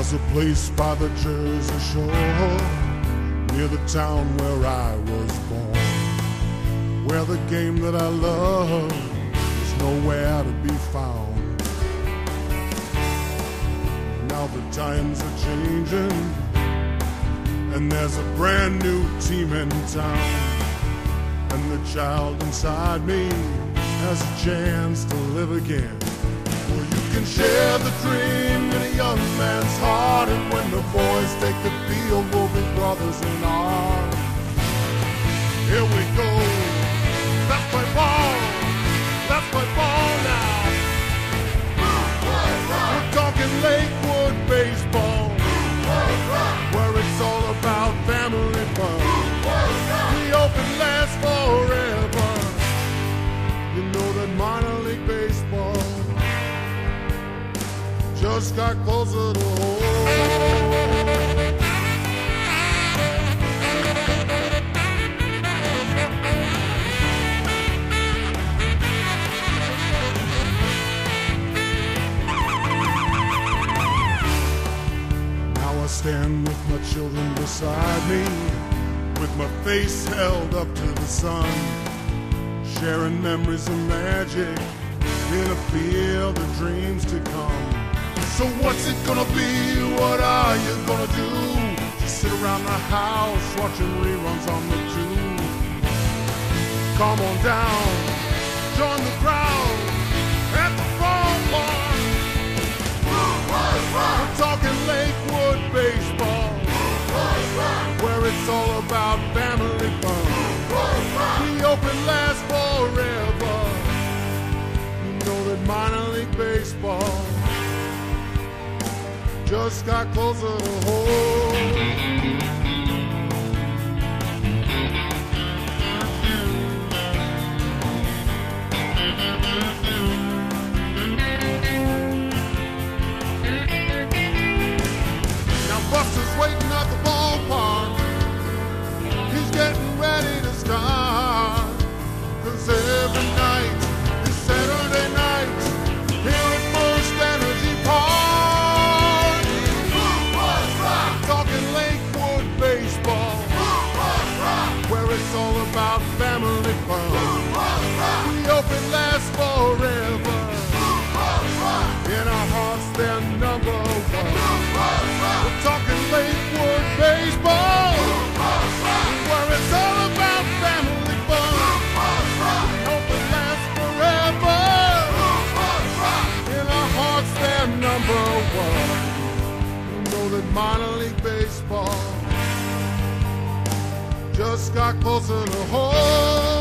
There's a place by the Jersey Shore, near the town where I was born, where the game that I love is nowhere to be found. Now the times are changing, and there's a brand new team in town, and the child inside me has a chance to live again. Well, you can share the dream in a young man's heart, and when the boys take the field, we'll be brothers in arms. Here we go, let's play ball, let's play ball now. We're talking Lakewood baseball, where it's all about family fun. We hope it lasts forever. You know that minor league baseball just got closer to home. Now I stand with my children beside me, with my face held up to the sun, sharing memories of magic in a field of dreams to come. So what's it gonna be? What are you gonna do? Just sit around the house watching reruns on the tube. Come on down, join the crowd at the ballpark. We're talking Lakewood baseball, where it's all about family fun. We hope it lasts forever. You know that minor league baseball just got closer to home. Now Buster's waiting at the ballpark. He's getting ready to start, 'cause every night is Saturday night here at First Energy Park. Talking Lakewood baseball, where it's all about family fun. We hope it lasts forever. In our hearts, they're number one. We're talking Lakewood baseball, where it's all about family fun. We hope it lasts forever. In our hearts, they're number one. Know that minor league baseball just got closer to home.